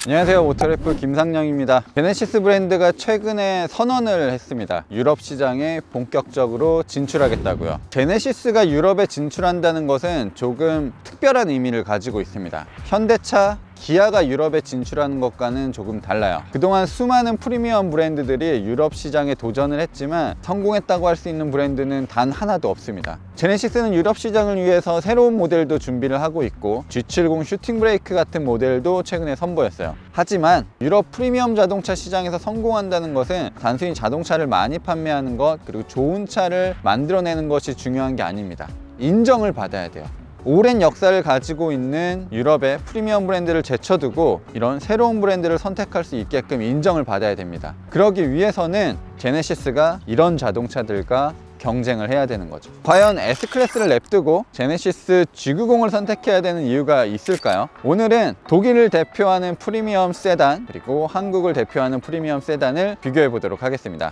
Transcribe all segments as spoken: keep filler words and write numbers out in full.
안녕하세요, 오토래프 김상영입니다. 제네시스 브랜드가 최근에 선언을 했습니다. 유럽 시장에 본격적으로 진출하겠다고요. 제네시스가 유럽에 진출한다는 것은 조금 특별한 의미를 가지고 있습니다. 현대차, 기아가 유럽에 진출하는 것과는 조금 달라요. 그동안 수많은 프리미엄 브랜드들이 유럽 시장에 도전을 했지만 성공했다고 할 수 있는 브랜드는 단 하나도 없습니다. 제네시스는 유럽 시장을 위해서 새로운 모델도 준비를 하고 있고 지 칠십 슈팅 브레이크 같은 모델도 최근에 선보였어요. 하지만 유럽 프리미엄 자동차 시장에서 성공한다는 것은 단순히 자동차를 많이 판매하는 것, 그리고 좋은 차를 만들어내는 것이 중요한 게 아닙니다. 인정을 받아야 돼요. 오랜 역사를 가지고 있는 유럽의 프리미엄 브랜드를 제쳐두고 이런 새로운 브랜드를 선택할 수 있게끔 인정을 받아야 됩니다. 그러기 위해서는 제네시스가 이런 자동차들과 경쟁을 해야 되는 거죠. 과연 S클래스를 냅두고 제네시스 지 구십을 선택해야 되는 이유가 있을까요? 오늘은 독일을 대표하는 프리미엄 세단, 그리고 한국을 대표하는 프리미엄 세단을 비교해 보도록 하겠습니다.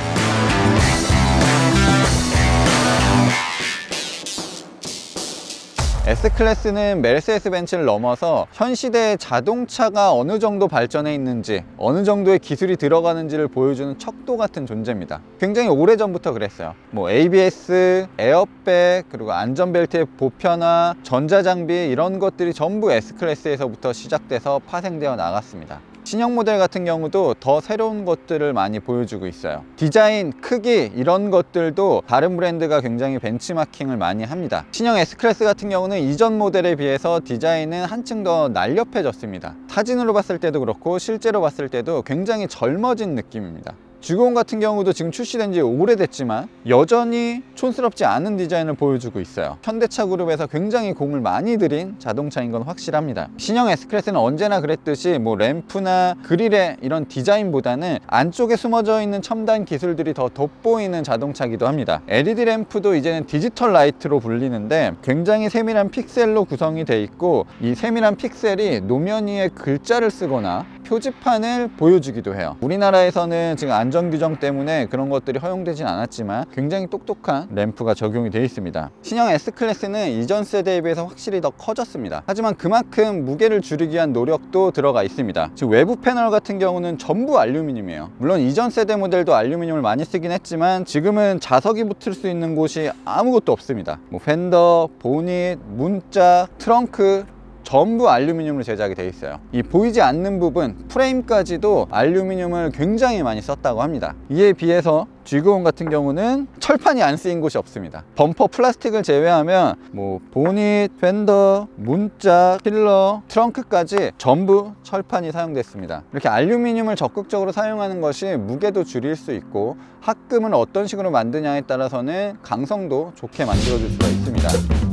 S클래스는 메르세데스 벤츠를 넘어서 현 시대의 자동차가 어느 정도 발전해 있는지, 어느 정도의 기술이 들어가는지를 보여주는 척도 같은 존재입니다. 굉장히 오래전부터 그랬어요. 뭐 에이비에스, 에어백, 그리고 안전벨트의 보편화, 전자장비, 이런 것들이 전부 S클래스에서부터 시작돼서 파생되어 나갔습니다. 신형 모델 같은 경우도 더 새로운 것들을 많이 보여주고 있어요. 디자인, 크기, 이런 것들도 다른 브랜드가 굉장히 벤치마킹을 많이 합니다. 신형 S클래스 같은 경우는 이전 모델에 비해서 디자인은 한층 더 날렵해졌습니다. 사진으로 봤을 때도 그렇고 실제로 봤을 때도 굉장히 젊어진 느낌입니다. 지 구십 같은 경우도 지금 출시된 지 오래됐지만 여전히 촌스럽지 않은 디자인을 보여주고 있어요. 현대차 그룹에서 굉장히 공을 많이 들인 자동차인 건 확실합니다. 신형 S클래스는 언제나 그랬듯이 뭐 램프나 그릴의 이런 디자인보다는 안쪽에 숨어져 있는 첨단 기술들이 더 돋보이는 자동차이기도 합니다. 엘이디 램프도 이제는 디지털 라이트로 불리는데 굉장히 세밀한 픽셀로 구성이 돼 있고, 이 세밀한 픽셀이 노면 위에 글자를 쓰거나 표지판을 보여주기도 해요. 우리나라에서는 지금 안전규정 때문에 그런 것들이 허용되진 않았지만 굉장히 똑똑한 램프가 적용이 되어 있습니다. 신형 S클래스는 이전 세대에 비해서 확실히 더 커졌습니다. 하지만 그만큼 무게를 줄이기 위한 노력도 들어가 있습니다. 지금 외부 패널 같은 경우는 전부 알루미늄이에요. 물론 이전 세대 모델도 알루미늄을 많이 쓰긴 했지만 지금은 자석이 붙을 수 있는 곳이 아무것도 없습니다. 뭐 펜더, 보닛, 문짝, 트렁크, 전부 알루미늄으로 제작이 되어 있어요. 이 보이지 않는 부분, 프레임까지도 알루미늄을 굉장히 많이 썼다고 합니다. 이에 비해서 지 구십 같은 경우는 철판이 안 쓰인 곳이 없습니다. 범퍼 플라스틱을 제외하면 뭐 보닛, 펜더, 문짝, 킬러, 트렁크까지 전부 철판이 사용됐습니다. 이렇게 알루미늄을 적극적으로 사용하는 것이 무게도 줄일 수 있고, 합금을 어떤 식으로 만드냐에 따라서는 강성도 좋게 만들어줄 수가 있습니다.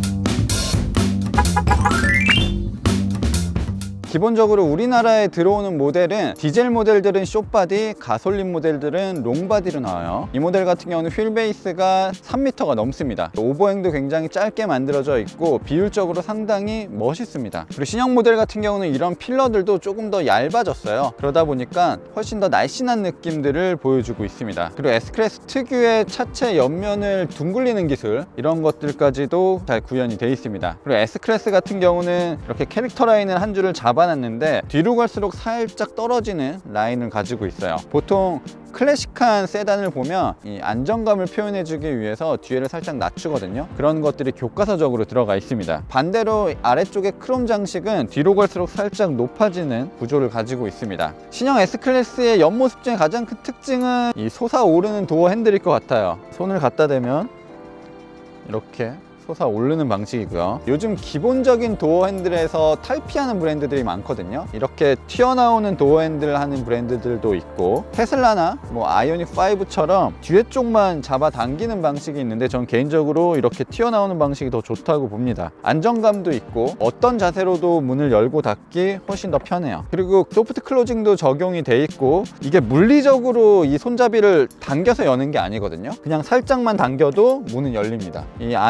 기본적으로 우리나라에 들어오는 모델은 디젤 모델들은 숏바디, 가솔린 모델들은 롱바디로 나와요. 이 모델 같은 경우는 휠 베이스가 삼 미터가 넘습니다. 오버행도 굉장히 짧게 만들어져 있고 비율적으로 상당히 멋있습니다. 그리고 신형 모델 같은 경우는 이런 필러들도 조금 더 얇아졌어요. 그러다 보니까 훨씬 더 날씬한 느낌들을 보여주고 있습니다. 그리고 S클래스 특유의 차체 옆면을 둥글리는 기술, 이런 것들까지도 잘 구현이 되어 있습니다. 그리고 S클래스 같은 경우는 이렇게 캐릭터 라인을 한 줄을 잡아 놨는데 뒤로 갈수록 살짝 떨어지는 라인을 가지고 있어요. 보통 클래식한 세단을 보면 이 안정감을 표현해 주기 위해서 뒤에를 살짝 낮추거든요. 그런 것들이 교과서적으로 들어가 있습니다. 반대로 아래쪽의 크롬 장식은 뒤로 갈수록 살짝 높아지는 구조를 가지고 있습니다. 신형 S클래스의 옆모습 중에 가장 큰 특징은 이 솟아오르는 도어 핸들일 것 같아요. 손을 갖다 대면 이렇게 솟아오르는 방식이고요. 요즘 기본적인 도어 핸들에서 탈피하는 브랜드들이 많거든요. 이렇게 튀어나오는 도어 핸들을 하는 브랜드들도 있고, 테슬라나 뭐 아이오닉 파이브처럼 뒤에 쪽만 잡아당기는 방식이 있는데 전 개인적으로 이렇게 튀어나오는 방식이 더 좋다고 봅니다. 안정감도 있고 어떤 자세로도 문을 열고 닫기 훨씬 더 편해요. 그리고 소프트 클로징도 적용이 돼 있고, 이게 물리적으로 이 손잡이를 당겨서 여는 게 아니거든요. 그냥 살짝만 당겨도 문은 열립니다. 이 안에서 못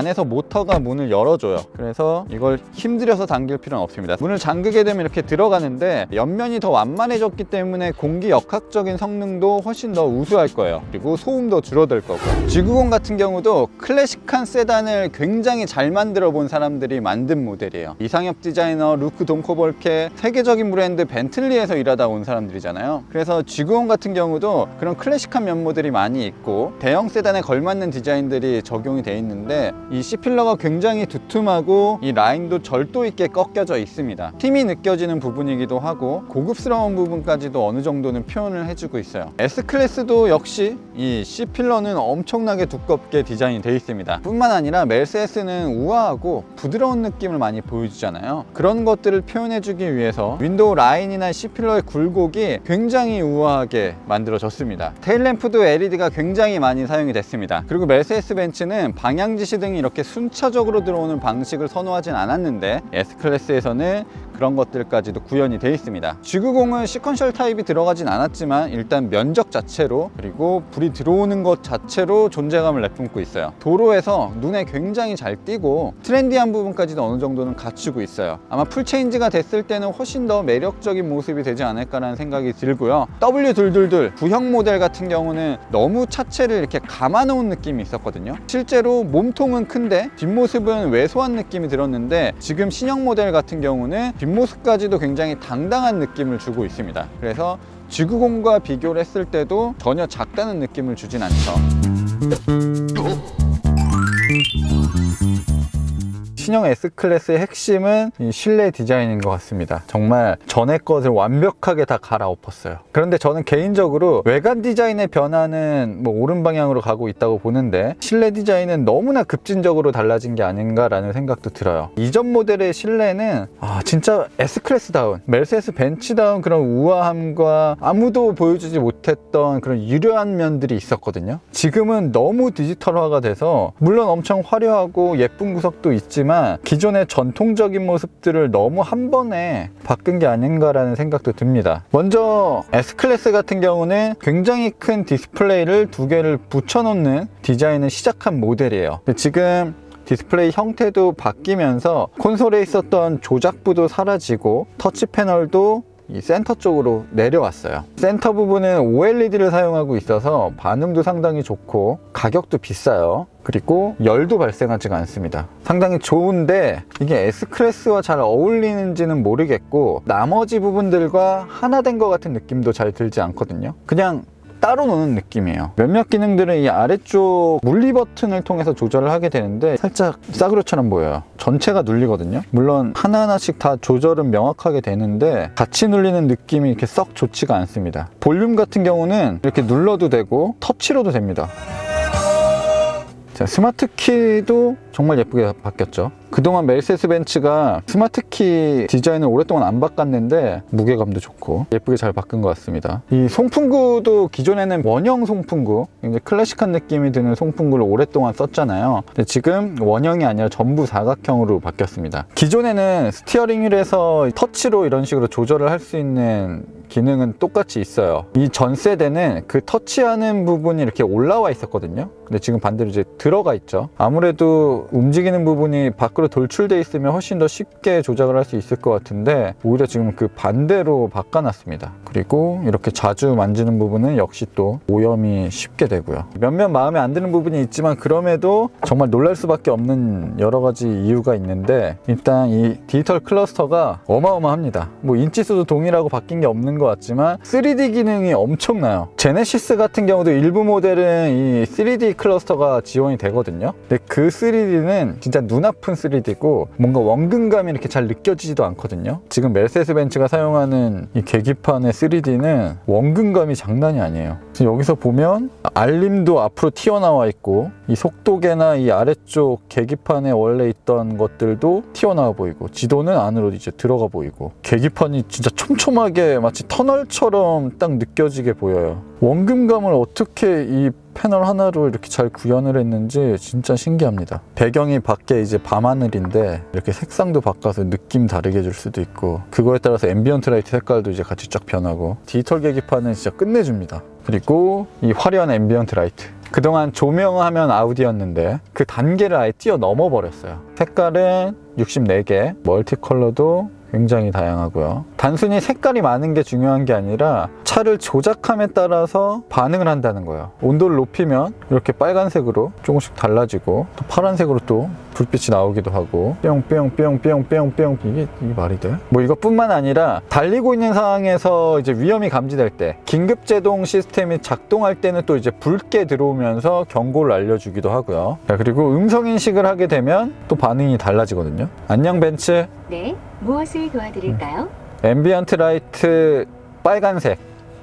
버터가 문을 열어줘요. 그래서 이걸 힘들여서 당길 필요는 없습니다. 문을 잠그게 되면 이렇게 들어가는데 옆면이 더 완만해졌기 때문에 공기 역학적인 성능도 훨씬 더 우수할 거예요. 그리고 소음도 줄어들 거고. 지구공 같은 경우도 클래식한 세단을 굉장히 잘 만들어 본 사람들이 만든 모델이에요. 이상엽 디자이너, 루크 돈코볼케, 세계적인 브랜드 벤틀리에서 일하다 온 사람들이잖아요. 그래서 지구공 같은 경우도 그런 클래식한 면모들이 많이 있고 대형 세단에 걸맞는 디자인들이 적용이 돼 있는데 이 C필러가 굉장히 두툼하고 이 라인도 절도 있게 꺾여져 있습니다. 힘이 느껴지는 부분이기도 하고 고급스러운 부분까지도 어느 정도는 표현을 해주고 있어요. S클래스도 역시 이 C필러는 엄청나게 두껍게 디자인이 돼 있습니다. 뿐만 아니라 메르세데스는 우아하고 부드러운 느낌을 많이 보여주잖아요. 그런 것들을 표현해주기 위해서 윈도우 라인이나 C필러의 굴곡이 굉장히 우아하게 만들어졌습니다. 테일램프도 엘이디가 굉장히 많이 사용이 됐습니다. 그리고 메르세데스 벤츠는 방향지시 등이 이렇게 순차적으로 들어오는 방식을 선호하진 않았는데 S클래스에서는 그런 것들까지도 구현이 되어 있습니다. 지구공은 시퀀셜 타입이 들어가진 않았지만 일단 면적 자체로 그리고 불이 들어오는 것 자체로 존재감을 내뿜고 있어요. 도로에서 눈에 굉장히 잘 띄고 트렌디한 부분까지도 어느 정도는 갖추고 있어요. 아마 풀체인지가 됐을 때는 훨씬 더 매력적인 모습이 되지 않을까라는 생각이 들고요. 더블유 이백이십이 구형 모델 같은 경우는 너무 차체를 이렇게 감아놓은 느낌이 있었거든요. 실제로 몸통은 큰데 뒷모습은 왜소한 느낌이 들었는데 지금 신형 모델 같은 경우는 뒷모습까지도 굉장히 당당한 느낌을 주고 있습니다. 그래서 지구공과 비교를 했을 때도 전혀 작다는 느낌을 주진 않죠. 신형 S클래스의 핵심은 이 실내 디자인인 것 같습니다. 정말 전에 것을 완벽하게 다 갈아엎었어요. 그런데 저는 개인적으로 외관 디자인의 변화는 뭐 옳은 방향으로 가고 있다고 보는데 실내 디자인은 너무나 급진적으로 달라진 게 아닌가라는 생각도 들어요. 이전 모델의 실내는 아 진짜 S클래스다운, 메르세데스 벤츠다운 그런 우아함과 아무도 보여주지 못했던 그런 유려한 면들이 있었거든요. 지금은 너무 디지털화가 돼서 물론 엄청 화려하고 예쁜 구석도 있지만 기존의 전통적인 모습들을 너무 한 번에 바꾼 게 아닌가라는 생각도 듭니다. 먼저 S클래스 같은 경우는 굉장히 큰 디스플레이를 두 개를 붙여놓는 디자인을 시작한 모델이에요. 지금 디스플레이 형태도 바뀌면서 콘솔에 있었던 조작부도 사라지고 터치 패널도 이 센터 쪽으로 내려왔어요. 센터 부분은 오엘이디를 사용하고 있어서 반응도 상당히 좋고 가격도 비싸요. 그리고 열도 발생하지가 않습니다. 상당히 좋은데 이게 S클래스와 잘 어울리는지는 모르겠고 나머지 부분들과 하나 된 것 같은 느낌도 잘 들지 않거든요. 그냥 따로 노는 느낌이에요. 몇몇 기능들은 이 아래쪽 물리 버튼을 통해서 조절을 하게 되는데 살짝 싸구려처럼 보여요. 전체가 눌리거든요. 물론 하나하나씩 다 조절은 명확하게 되는데 같이 눌리는 느낌이 이렇게 썩 좋지가 않습니다. 볼륨 같은 경우는 이렇게 눌러도 되고 터치로도 됩니다. 자, 스마트 키도 정말 예쁘게 바뀌었죠. 그동안 메르세데스 벤츠가 스마트키 디자인을 오랫동안 안 바꿨는데 무게감도 좋고 예쁘게 잘 바꾼 것 같습니다. 이 송풍구도 기존에는 원형 송풍구, 굉장히 클래식한 느낌이 드는 송풍구를 오랫동안 썼잖아요. 근데 지금 원형이 아니라 전부 사각형으로 바뀌었습니다. 기존에는 스티어링 휠에서 터치로 이런 식으로 조절을 할 수 있는 기능은 똑같이 있어요. 이 전 세대는 그 터치하는 부분이 이렇게 올라와 있었거든요. 근데 지금 반대로 이제 들어가 있죠. 아무래도 움직이는 부분이 밖으로 돌출돼 있으면 훨씬 더 쉽게 조작을 할 수 있을 것 같은데 오히려 지금 그 반대로 바꿔놨습니다. 그리고 이렇게 자주 만지는 부분은 역시 또 오염이 쉽게 되고요. 몇몇 마음에 안 드는 부분이 있지만 그럼에도 정말 놀랄 수밖에 없는 여러 가지 이유가 있는데 일단 이 디지털 클러스터가 어마어마합니다. 뭐 인치수도 동일하고 바뀐 게 없는 것 같지만 쓰리디 기능이 엄청나요. 제네시스 같은 경우도 일부 모델은 이 쓰리디 클러스터가 지원이 되거든요. 근데 그 쓰리디는 진짜 눈 아픈 쓰리디고 뭔가 원근감이 이렇게 잘 느껴지지도 않거든요. 지금 메르세데스 벤츠가 사용하는 이 계기판의 쓰리디는 원근감이 장난이 아니에요. 여기서 보면 알림도 앞으로 튀어나와 있고 이 속도계나 이 아래쪽 계기판에 원래 있던 것들도 튀어나와 보이고 지도는 안으로 이제 들어가 보이고 계기판이 진짜 촘촘하게 마치 터널처럼 딱 느껴지게 보여요. 원근감을 어떻게 이 패널 하나로 이렇게 잘 구현을 했는지 진짜 신기합니다. 배경이 밖에 이제 밤하늘인데 이렇게 색상도 바꿔서 느낌 다르게 줄 수도 있고 그거에 따라서 앰비언트 라이트 색깔도 이제 같이 쫙 변하고 디지털 계기판은 진짜 끝내줍니다. 그리고 이 화려한 앰비언트 라이트 그동안 조명하면 아우디였는데 그 단계를 아예 뛰어넘어 버렸어요. 색깔은 육십사 개, 멀티 컬러도 굉장히 다양하고요. 단순히 색깔이 많은 게 중요한 게 아니라 차를 조작함에 따라서 반응을 한다는 거예요. 온도를 높이면 이렇게 빨간색으로 조금씩 달라지고, 또 파란색으로 또 불빛이 나오기도 하고, 뿅뿅뿅뿅뿅뿅. 이게, 이게 말이 돼? 뭐 이것뿐만 아니라 달리고 있는 상황에서 이제 위험이 감지될 때 긴급 제동 시스템이 작동할 때는 또 이제 붉게 들어오면서 경고를 알려주기도 하고요. 자, 그리고 음성 인식을 하게 되면 또 반응이 달라지거든요. 안녕 벤츠. 네, 무엇을 도와드릴까요? 음. 앰비언트 라이트 빨간색.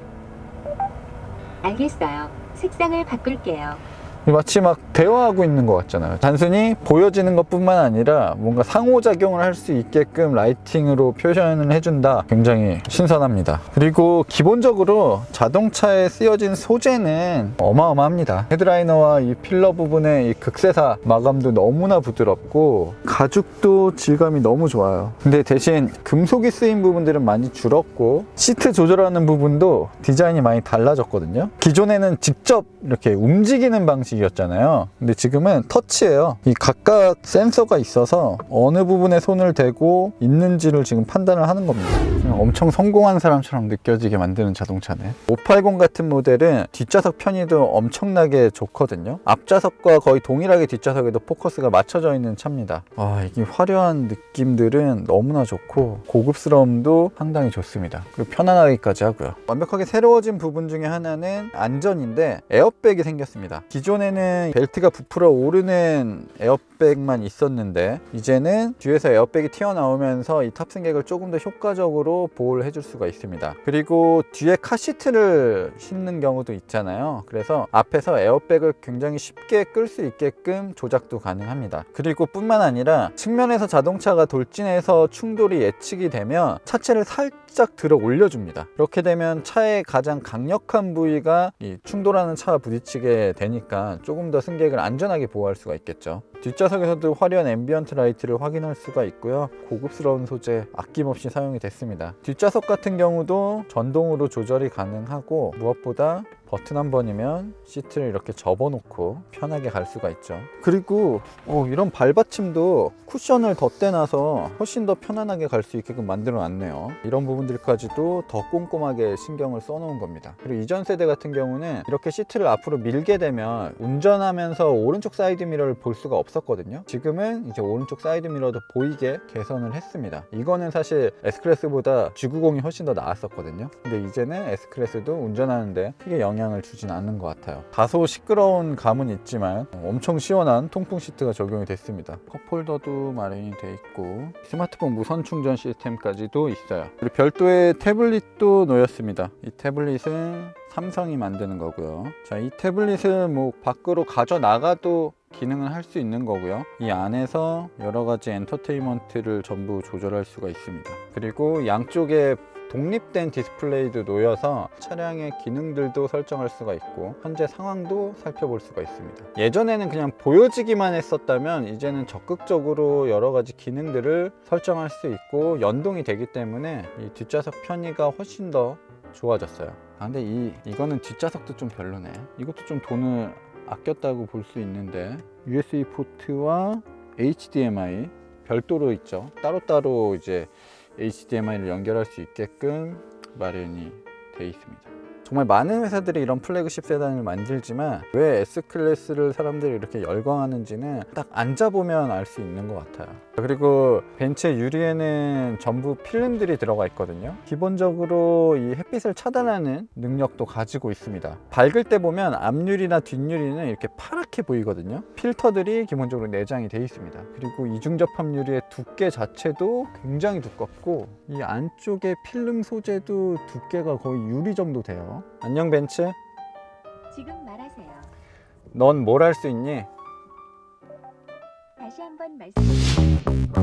알겠어요. 색상을 바꿀게요. 마치 막 대화하고 있는 것 같잖아요. 단순히 보여지는 것 뿐만 아니라 뭔가 상호작용을 할 수 있게끔 라이팅으로 표현을 해준다. 굉장히 신선합니다. 그리고 기본적으로 자동차에 쓰여진 소재는 어마어마합니다. 헤드라이너와 이 필러 부분의 이 극세사 마감도 너무나 부드럽고, 가죽도 질감이 너무 좋아요. 근데 대신 금속이 쓰인 부분들은 많이 줄었고, 시트 조절하는 부분도 디자인이 많이 달라졌거든요. 기존에는 직접 이렇게 움직이는 방식 이었잖아요. 근데 지금은 터치예요. 이 각각 센서가 있어서 어느 부분에 손을 대고 있는지를 지금 판단을 하는 겁니다. 그냥 엄청 성공한 사람처럼 느껴지게 만드는 자동차네. 오백팔십 같은 모델은 뒷좌석 편의도 엄청나게 좋거든요. 앞좌석과 거의 동일하게 뒷좌석에도 포커스가 맞춰져 있는 차입니다. 아, 이게 화려한 느낌들은 너무나 좋고 고급스러움도 상당히 좋습니다. 그리고 편안하기까지 하고요. 완벽하게 새로워진 부분 중에 하나는 안전인데, 에어백이 생겼습니다. 기존에 는 벨트가 부풀어 오르는 에어백만 있었는데, 이제는 뒤에서 에어백이 튀어나오면서 이 탑승객을 조금 더 효과적으로 보호를 해줄 수가 있습니다. 그리고 뒤에 카시트를 싣는 경우도 있잖아요. 그래서 앞에서 에어백을 굉장히 쉽게 끌 수 있게끔 조작도 가능합니다. 그리고 뿐만 아니라 측면에서 자동차가 돌진해서 충돌이 예측이 되면 차체를 살짝 들어 올려줍니다. 그렇게 되면 차의 가장 강력한 부위가 이 충돌하는 차와 부딪히게 되니까 조금 더 승객을 안전하게 보호할 수가 있겠죠. 뒷좌석에서도 화려한 앰비언트 라이트를 확인할 수가 있고요. 고급스러운 소재 아낌없이 사용이 됐습니다. 뒷좌석 같은 경우도 전동으로 조절이 가능하고, 무엇보다 버튼 한 번이면 시트를 이렇게 접어놓고 편하게 갈 수가 있죠. 그리고 어, 이런 발받침도 쿠션을 덧대놔서 훨씬 더 편안하게 갈 수 있게끔 만들어 놨네요. 이런 부분들까지도 더 꼼꼼하게 신경을 써놓은 겁니다. 그리고 이전 세대 같은 경우는 이렇게 시트를 앞으로 밀게 되면 운전하면서 오른쪽 사이드 미러를 볼 수가 없었거든요. 지금은 이제 오른쪽 사이드 미러도 보이게 개선을 했습니다. 이거는 사실 S클래스보다 지 구십이 훨씬 더 나았었거든요. 근데 이제는 S클래스도 운전하는데 크게 영향을 주진 않는 것 같아요. 다소 시끄러운 감은 있지만 엄청 시원한 통풍 시트가 적용이 됐습니다. 컵홀더도 마련이 돼 있고, 스마트폰 무선 충전 시스템까지도 있어요. 그리고 별도의 태블릿도 놓였습니다. 이 태블릿은 삼성이 만드는 거고요. 자, 이 태블릿은 뭐 밖으로 가져 나가도 기능을 할 수 있는 거고요. 이 안에서 여러 가지 엔터테인먼트를 전부 조절할 수가 있습니다. 그리고 양쪽에 독립된 디스플레이도 놓여서 차량의 기능들도 설정할 수가 있고, 현재 상황도 살펴볼 수가 있습니다. 예전에는 그냥 보여지기만 했었다면 이제는 적극적으로 여러 가지 기능들을 설정할 수 있고 연동이 되기 때문에 이 뒷좌석 편의가 훨씬 더 좋아졌어요. 아, 근데 이, 이거는 뒷좌석도 좀 별로네. 이것도 좀 돈을 아꼈다고 볼 수 있는데, 유에스비 포트와 에이치디엠아이 별도로 있죠. 따로따로 이제 에이치디엠아이를 연결할 수 있게끔 마련이 되어 있습니다. 정말 많은 회사들이 이런 플래그십 세단을 만들지만 왜 S클래스를 사람들이 이렇게 열광하는지는 딱 앉아보면 알 수 있는 것 같아요. 그리고 벤츠의 유리에는 전부 필름들이 들어가 있거든요. 기본적으로 이 햇빛을 차단하는 능력도 가지고 있습니다. 밝을 때 보면 앞유리나 뒷유리는 이렇게 파랗게 보이거든요. 필터들이 기본적으로 내장이 되어 있습니다. 그리고 이중접합 유리의 두께 자체도 굉장히 두껍고, 이 안쪽에 필름 소재도 두께가 거의 유리 정도 돼요. 안녕 벤츠. 지금 말하세요. 넌 뭘 할 수 있니? 다시 한번 말씀해.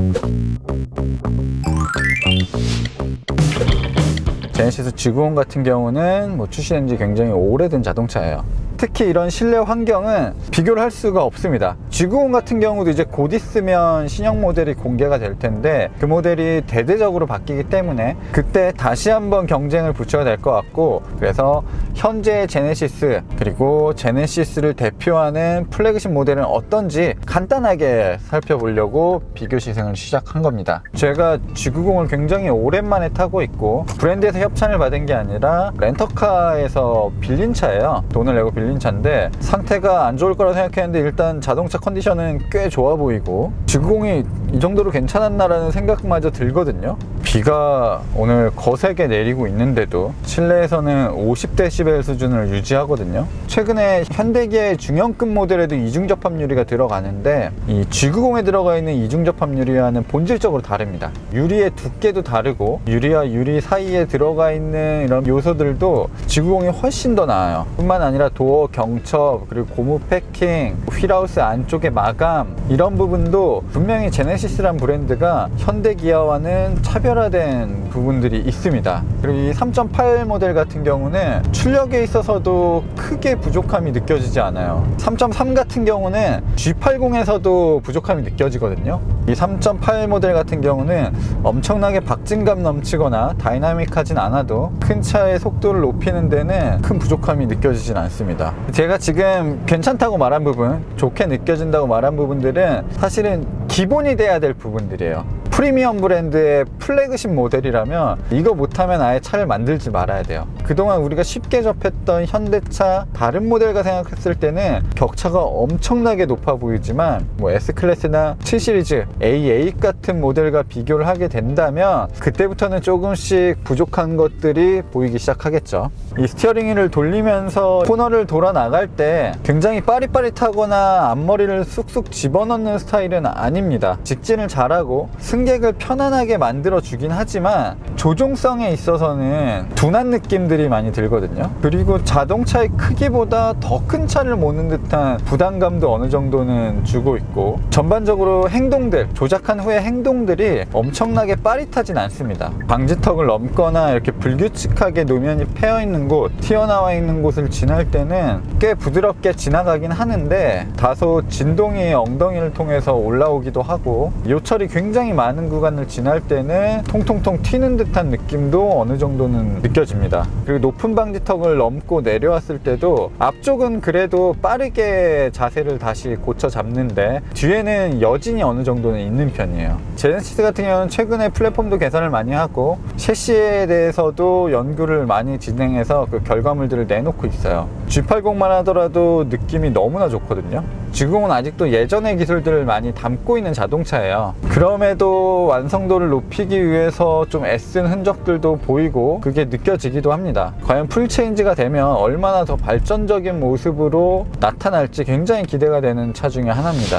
제네시스 지 구십 같은 경우는 뭐 출시된 지 굉장히 오래된 자동차예요. 특히 이런 실내 환경은 비교를 할 수가 없습니다. 지 구십 같은 경우도 이제 곧 있으면 신형 모델이 공개가 될 텐데, 그 모델이 대대적으로 바뀌기 때문에 그때 다시 한번 경쟁을 붙여야 될 것 같고, 그래서 현재의 제네시스 그리고 제네시스를 대표하는 플래그십 모델은 어떤지 간단하게 살펴보려고 비교 시승을 시작한 겁니다. 제가 지구공을 굉장히 오랜만에 타고 있고 브랜드에서 협찬을 받은 게 아니라 렌터카에서 빌린 차예요. 돈을 내고 빌린 차인데 상태가 안 좋을 거라 생각했는데 일단 자동차 컨디션은 꽤 좋아 보이고 지구공이 이 정도로 괜찮았나라는 생각마저 들거든요. 비가 오늘 거세게 내리고 있는데도 실내에서는 오십 데시벨 수준을 유지하거든요. 최근에 현대기아의 중형급 모델에도 이중 접합 유리가 들어가는데 이 지구공에 들어가 있는 이중 접합 유리와는 본질적으로 다릅니다. 유리의 두께도 다르고 유리와 유리 사이에 들어가 있는 이런 요소들도 지구공이 훨씬 더 나아요. 뿐만 아니라 도어 경첩 그리고 고무 패킹, 휠하우스 안쪽의 마감 이런 부분도 분명히 제네시스란 브랜드가 현대기아와는 차별화된 부분들이 있습니다. 그리고 이 삼 점 팔 모델 같은 경우는 출력에 있어서도 크게 부족함이 느껴지지 않아요. 삼 점 삼 같은 경우는 지 팔십에서도 부족함이 느껴지거든요. 이 삼 점 팔 모델 같은 경우는 엄청나게 박진감 넘치거나 다이나믹하진 않아도 큰 차의 속도를 높이는 데는 큰 부족함이 느껴지진 않습니다. 제가 지금 괜찮다고 말한 부분, 좋게 느껴진다고 말한 부분들은 사실은 기본이 돼야 될 부분들이에요. 프리미엄 브랜드의 플래그십 모델이라면 이거 못하면 아예 차를 만들지 말아야 돼요. 그동안 우리가 쉽게 접했던 현대차 다른 모델과 생각했을 때는 격차가 엄청나게 높아 보이지만 뭐 S클래스나 칠 시리즈, 에이 에잇 같은 모델과 비교를 하게 된다면 그때부터는 조금씩 부족한 것들이 보이기 시작하겠죠. 이 스티어링 휠을 돌리면서 코너를 돌아 나갈 때 굉장히 빠릿빠릿하거나 앞머리를 쑥쑥 집어넣는 스타일은 아닙니다. 직진을 잘하고 승객을 편안하게 만들어 주긴 하지만 조종성에 있어서는 둔한 느낌들이 많이 들거든요. 그리고 자동차의 크기보다 더 큰 차를 모는 듯한 부담감도 어느 정도는 주고 있고 전반적으로 행동들, 조작한 후의 행동들이 엄청나게 빠릿하진 않습니다. 방지턱을 넘거나 이렇게 불규칙하게 노면이 패여 있는 곳, 튀어나와 있는 곳을 지날 때는 꽤 부드럽게 지나가긴 하는데 다소 진동이 엉덩이를 통해서 올라오기도 하고 요철이 굉장히 많은 구간을 지날 때는 통통통 튀는 듯한 느낌도 어느 정도는 느껴집니다. 그리고 높은 방지턱을 넘고 내려왔을 때도 앞쪽은 그래도 빠르게 자세를 다시 고쳐 잡는데 뒤에는 여진이 어느 정도는 있는 편이에요. 제네시스 같은 경우는 최근에 플랫폼도 개선을 많이 하고 셰시에 대해서도 연구를 많이 진행해서 그 결과물들을 내놓고 있어요. 지 팔십만 하더라도 느낌이 너무나 좋거든요. 지구공은 아직도 예전의 기술들을 많이 담고 있는 자동차예요. 그럼에도 완성도를 높이기 위해서 좀 애쓴 흔적들도 보이고 그게 느껴지기도 합니다. 과연 풀체인지가 되면 얼마나 더 발전적인 모습으로 나타날지 굉장히 기대가 되는 차 중에 하나입니다.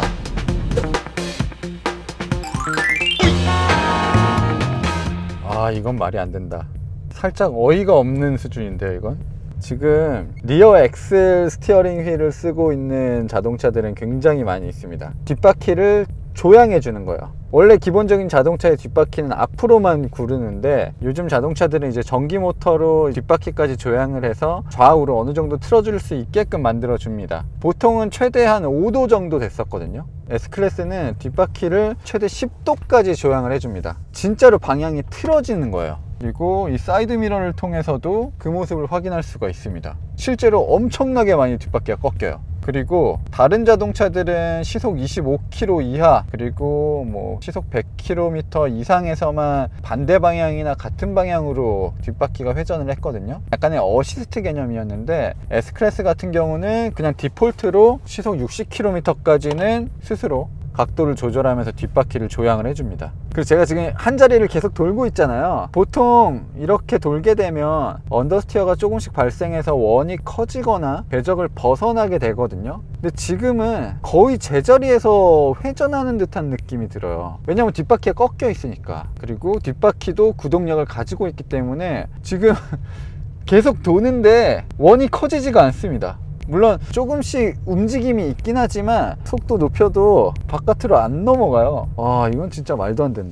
아, 이건 말이 안 된다. 살짝 어이가 없는 수준인데요, 이건? 지금 리어 엑셀 스티어링 휠을 쓰고 있는 자동차들은 굉장히 많이 있습니다. 뒷바퀴를 조향해 주는 거예요. 원래 기본적인 자동차의 뒷바퀴는 앞으로만 구르는데 요즘 자동차들은 이제 전기 모터로 뒷바퀴까지 조향을 해서 좌우로 어느 정도 틀어줄 수 있게끔 만들어 줍니다. 보통은 최대 한 오 도 정도 됐었거든요. S클래스는 뒷바퀴를 최대 십 도까지 조향을 해줍니다. 진짜로 방향이 틀어지는 거예요. 그리고 이 사이드 미러를 통해서도 그 모습을 확인할 수가 있습니다. 실제로 엄청나게 많이 뒷바퀴가 꺾여요. 그리고 다른 자동차들은 시속 이십오 킬로미터 이하 그리고 뭐 시속 백 킬로미터 이상에서만 반대 방향이나 같은 방향으로 뒷바퀴가 회전을 했거든요. 약간의 어시스트 개념이었는데 S클래스 같은 경우는 그냥 디폴트로 시속 육십 킬로미터까지는 스스로 각도를 조절하면서 뒷바퀴를 조향을 해줍니다. 그리고 제가 지금 한 자리를 계속 돌고 있잖아요. 보통 이렇게 돌게 되면 언더스티어가 조금씩 발생해서 원이 커지거나 궤적을 벗어나게 되거든요. 근데 지금은 거의 제자리에서 회전하는 듯한 느낌이 들어요. 왜냐면 뒷바퀴가 꺾여 있으니까. 그리고 뒷바퀴도 구동력을 가지고 있기 때문에 지금 계속 도는데 원이 커지지가 않습니다. 물론 조금씩 움직임이 있긴 하지만 속도 높여도 바깥으로 안 넘어가요. 와, 이건 진짜 말도 안 된다.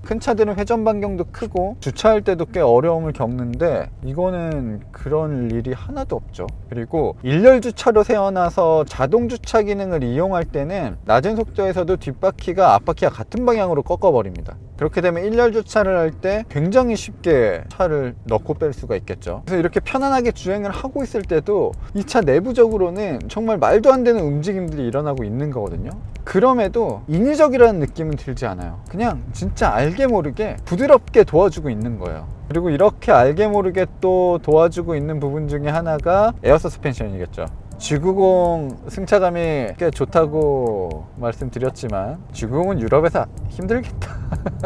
큰 차들은 회전 반경도 크고 주차할 때도 꽤 어려움을 겪는데 이거는 그런 일이 하나도 없죠. 그리고 일렬 주차로 세워놔서 자동 주차 기능을 이용할 때는 낮은 속도에서도 뒷바퀴가 앞바퀴와 같은 방향으로 꺾어버립니다. 그렇게 되면 일렬 주차를 할 때 굉장히 쉽게 차를 넣고 뺄 수가 있겠죠. 그래서 이렇게 편안하게 주행을 하고 있을 때도 이 차 내부적으로는 정말 말도 안 되는 움직임들이 일어나고 있는 거거든요. 그럼에도 인위적이라는 느낌은 들지 않아요. 그냥 진짜 알게 모르게 부드럽게 도와주고 있는 거예요. 그리고 이렇게 알게 모르게 또 도와주고 있는 부분 중에 하나가 에어 서스펜션이겠죠. 지 구십 승차감이 꽤 좋다고 말씀드렸지만 지 구십은 유럽에서 힘들겠다.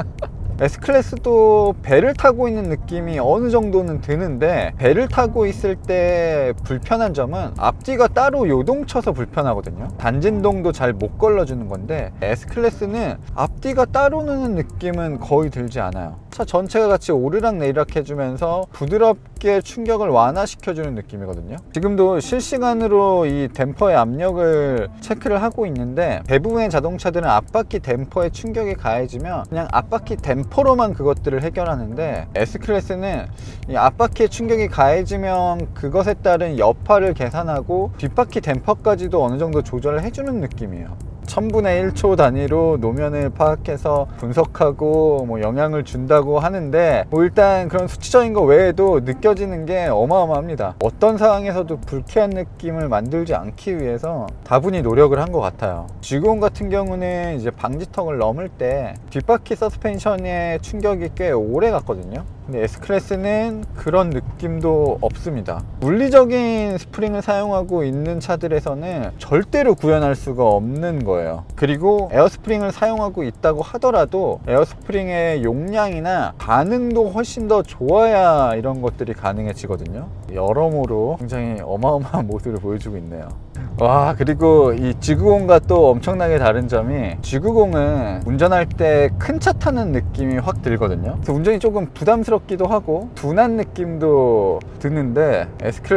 S클래스도 배를 타고 있는 느낌이 어느 정도는 드는데, 배를 타고 있을 때 불편한 점은 앞뒤가 따로 요동쳐서 불편하거든요. 단진동도 잘 못 걸러주는 건데 S클래스는 앞뒤가 따로 노는 느낌은 거의 들지 않아요. 차 전체가 같이 오르락 내리락 해주면서 부드럽게 충격을 완화시켜주는 느낌이거든요. 지금도 실시간으로 이 댐퍼의 압력을 체크를 하고 있는데, 대부분의 자동차들은 앞바퀴 댐퍼에 충격이 가해지면 그냥 앞바퀴 댐퍼로만 그것들을 해결하는데, S클래스는 이 앞바퀴에 충격이 가해지면 그것에 따른 여파를 계산하고 뒷바퀴 댐퍼까지도 어느 정도 조절을 해주는 느낌이에요. 천분의 일 초 단위로 노면을 파악해서 분석하고 뭐 영향을 준다고 하는데, 뭐 일단 그런 수치적인 거 외에도 느껴지는 게 어마어마합니다. 어떤 상황에서도 불쾌한 느낌을 만들지 않기 위해서 다분히 노력을 한 것 같아요. 지 구십 같은 경우는 이제 방지턱을 넘을 때 뒷바퀴 서스펜션의 충격이 꽤 오래 갔거든요. 근데 S클래스는 그런 느낌도 없습니다. 물리적인 스프링을 사용하고 있는 차들에서는 절대로 구현할 수가 없는 거예요. 그리고 에어스프링을 사용하고 있다고 하더라도 에어스프링의 용량이나 반응도 훨씬 더 좋아야 이런 것들이 가능해지거든요. 여러모로 굉장히 어마어마한 모습을 보여주고 있네요. 와, 그리고 이 지 구십과 또 엄청나게 다른 점이, 지 구십은 운전할 때 큰 차 타는 느낌이 확 들거든요. 그래서 운전이 조금 부담스럽기도 하고 둔한 느낌도 드는데,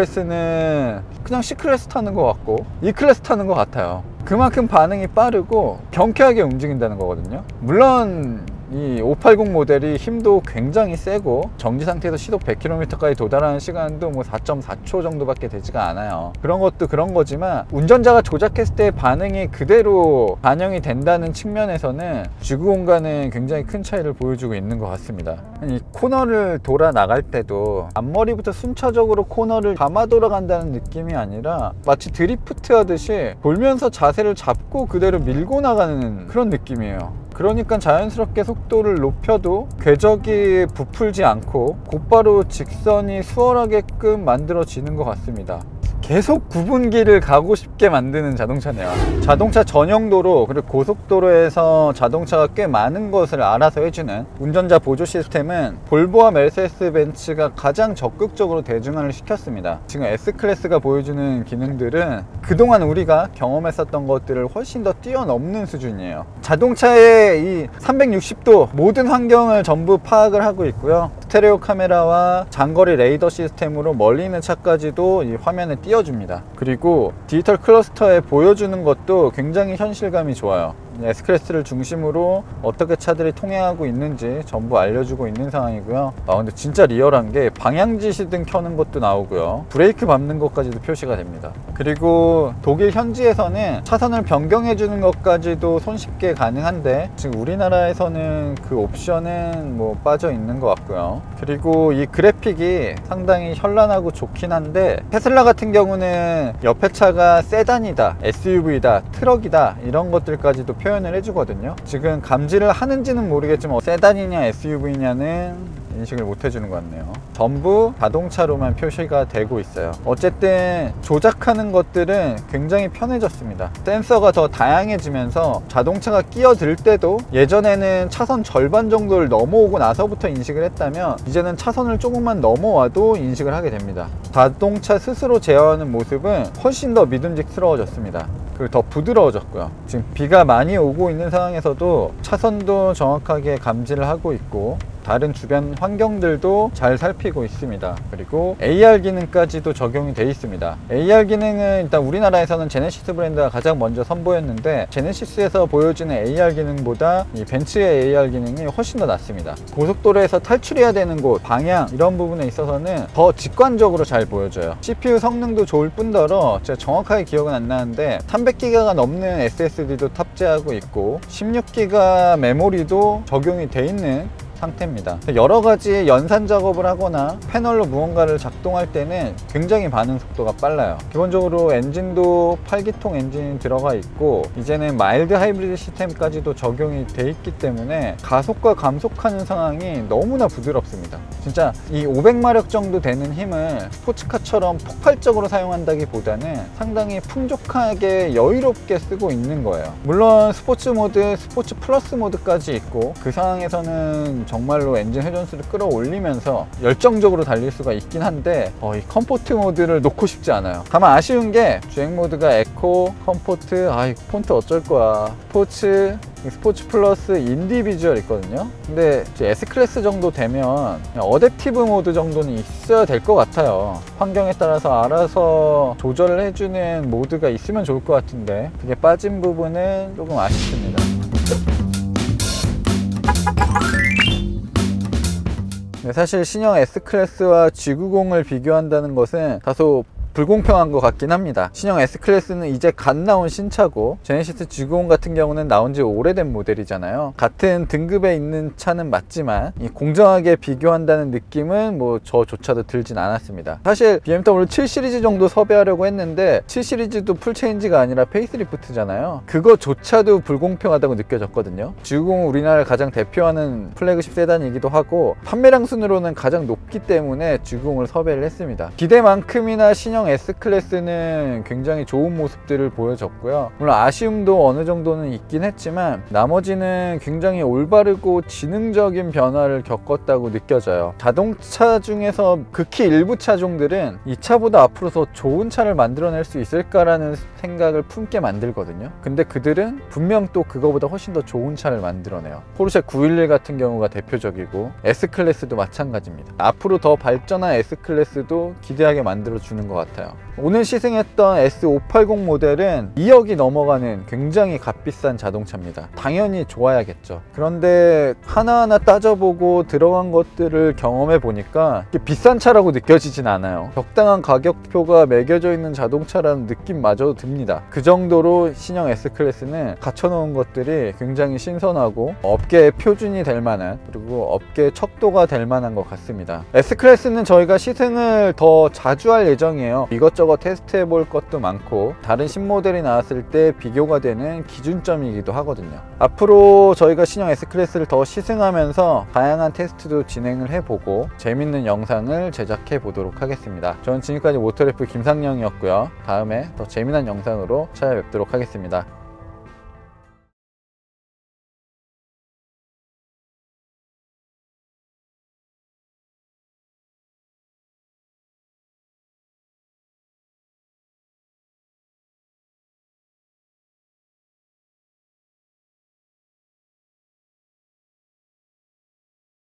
S클래스는 그냥 C클래스 타는 것 같고 E클래스 타는 것 같아요. 그만큼 반응이 빠르고 경쾌하게 움직인다는 거거든요. 물론 이 오백팔십 모델이 힘도 굉장히 세고 정지 상태에서 시속 백 킬로미터까지 도달하는 시간도 뭐 사 점 사 초 정도밖에 되지가 않아요. 그런 것도 그런 거지만 운전자가 조작했을 때 반응이 그대로 반영이 된다는 측면에서는 지 구십과는 굉장히 큰 차이를 보여주고 있는 것 같습니다. 이 코너를 돌아 나갈 때도 앞머리부터 순차적으로 코너를 감아 돌아간다는 느낌이 아니라 마치 드리프트 하듯이 돌면서 자세를 잡고 그대로 밀고 나가는 그런 느낌이에요. 그러니까 자연스럽게 속도를 높여도 궤적이 부풀지 않고 곧바로 직선이 수월하게끔 만들어지는 것 같습니다. 계속 구분기를 가고 싶게 만드는 자동차네요. 자동차 전용도로 그리고 고속도로에서 자동차가 꽤 많은 것을 알아서 해주는 운전자 보조 시스템은 볼보와 메르세데스 벤츠가 가장 적극적으로 대중화를 시켰습니다. 지금 S클래스가 보여주는 기능들은 그동안 우리가 경험했었던 것들을 훨씬 더 뛰어넘는 수준이에요. 자동차의 이 삼백육십 도 모든 환경을 전부 파악을 하고 있고요. 스테레오 카메라와 장거리 레이더 시스템으로 멀리 있는 차까지도 이 화면에 띄워줍니다. 그리고 디지털 클러스터에 보여주는 것도 굉장히 현실감이 좋아요. S클래스를 중심으로 어떻게 차들이 통행하고 있는지 전부 알려주고 있는 상황이고요. 아 근데 진짜 리얼한 게 방향지 시등 켜는 것도 나오고요. 브레이크 밟는 것까지도 표시가 됩니다. 그리고 독일 현지에서는 차선을 변경해 주는 것까지도 손쉽게 가능한데, 지금 우리나라에서는 그 옵션은 뭐 빠져 있는 것 같고요. 그리고 이 그래픽이 상당히 현란하고 좋긴 한데, 테슬라 같은 경우는 옆에 차가 세단이다, 에스유브이다, 트럭이다 이런 것들까지도 표현을 해주거든요. 지금 감지를 하는지는 모르겠지만 세단이냐 에스유브이냐는 인식을 못 해주는 것 같네요. 전부 자동차로만 표시가 되고 있어요. 어쨌든 조작하는 것들은 굉장히 편해졌습니다. 센서가 더 다양해지면서 자동차가 끼어들 때도 예전에는 차선 절반 정도를 넘어오고 나서부터 인식을 했다면 이제는 차선을 조금만 넘어와도 인식을 하게 됩니다. 자동차 스스로 제어하는 모습은 훨씬 더 믿음직스러워졌습니다. 그리고 더 부드러워졌고요. 지금 비가 많이 오고 있는 상황에서도 차선도 정확하게 감지를 하고 있고 다른 주변 환경들도 잘 살피고 있습니다. 그리고 에이알 기능까지도 적용이 되어 있습니다. 에이알 기능은 일단 우리나라에서는 제네시스 브랜드가 가장 먼저 선보였는데, 제네시스에서 보여주는 에이알 기능보다 이 벤츠의 에이알 기능이 훨씬 더 낫습니다. 고속도로에서 탈출해야 되는 곳, 방향 이런 부분에 있어서는 더 직관적으로 잘 보여줘요. 씨피유 성능도 좋을 뿐더러 제가 정확하게 기억은 안 나는데 삼백 기가가 넘는 에스에스디도 탑재하고 있고 십육 기가 메모리도 적용이 돼 있는 상태입니다. 여러 가지 연산 작업을 하거나 패널로 무언가를 작동할 때는 굉장히 반응 속도가 빨라요. 기본적으로 엔진도 팔 기통 엔진이 들어가 있고, 이제는 마일드 하이브리드 시스템까지도 적용이 돼 있기 때문에 가속과 감속하는 상황이 너무나 부드럽습니다. 진짜 이 오백 마력 정도 되는 힘을 스포츠카처럼 폭발적으로 사용한다기보다는 상당히 풍족하게 여유롭게 쓰고 있는 거예요. 물론 스포츠 모드, 스포츠 플러스 모드까지 있고, 그 상황에서는 정말로 엔진 회전수를 끌어올리면서 열정적으로 달릴 수가 있긴 한데 어, 이 컴포트 모드를 놓고 싶지 않아요. 다만 아쉬운 게 주행 모드가 에코, 컴포트, 아이 폰트 어쩔 거야, 스포츠, 스포츠 플러스, 인디비주얼 있거든요. 근데 S클래스 정도 되면 어댑티브 모드 정도는 있어야 될 것 같아요. 환경에 따라서 알아서 조절을 해주는 모드가 있으면 좋을 것 같은데 그게 빠진 부분은 조금 아쉽습니다. 사실 신형 S클래스와 지 구십을 비교한다는 것은 다소 불공평한 것 같긴 합니다. 신형 S클래스는 이제 갓 나온 신차고, 제네시스 지 구십 같은 경우는 나온 지 오래된 모델이잖아요. 같은 등급에 있는 차는 맞지만 이 공정하게 비교한다는 느낌은 뭐 저조차도 들진 않았습니다. 사실 비엠더블유 칠 시리즈 정도 섭외하려고 했는데 칠 시리즈도 풀체인지가 아니라 페이스리프트잖아요. 그거조차도 불공평하다고 느껴졌거든요. 지 구십은 우리나라를 가장 대표하는 플래그십 세단이기도 하고 판매량 순으로는 가장 높기 때문에 지 구십을 섭외를 했습니다. 기대만큼이나 신형 S클래스는 굉장히 좋은 모습들을 보여줬고요. 물론 아쉬움도 어느 정도는 있긴 했지만 나머지는 굉장히 올바르고 지능적인 변화를 겪었다고 느껴져요. 자동차 중에서 극히 일부 차종들은 이 차보다 앞으로 더 좋은 차를 만들어낼 수 있을까라는 생각을 품게 만들거든요. 근데 그들은 분명 또 그거보다 훨씬 더 좋은 차를 만들어내요. 포르쉐 구백십일 같은 경우가 대표적이고 S클래스도 마찬가지입니다. 앞으로 더 발전한 S클래스도 기대하게 만들어주는 것 같아요. 오늘 시승했던 에스 오백팔십 모델은 이억이 넘어가는 굉장히 값비싼 자동차입니다. 당연히 좋아야겠죠. 그런데 하나하나 따져보고 들어간 것들을 경험해 보니까 비싼 차라고 느껴지진 않아요. 적당한 가격표가 매겨져 있는 자동차라는 느낌마저도 듭니다. 그 정도로 신형 S클래스는 갖춰놓은 것들이 굉장히 신선하고 업계의 표준이 될 만한, 그리고 업계의 척도가 될 만한 것 같습니다. S클래스는 저희가 시승을 더 자주 할 예정이에요. 이것저것 테스트해 볼 것도 많고 다른 신모델이 나왔을 때 비교가 되는 기준점이기도 하거든요. 앞으로 저희가 신형 S클래스를 더 시승하면서 다양한 테스트도 진행을 해보고 재밌는 영상을 제작해 보도록 하겠습니다. 저는 지금까지 모터래프 김상영이었고요. 다음에 더 재미난 영상으로 찾아뵙도록 하겠습니다.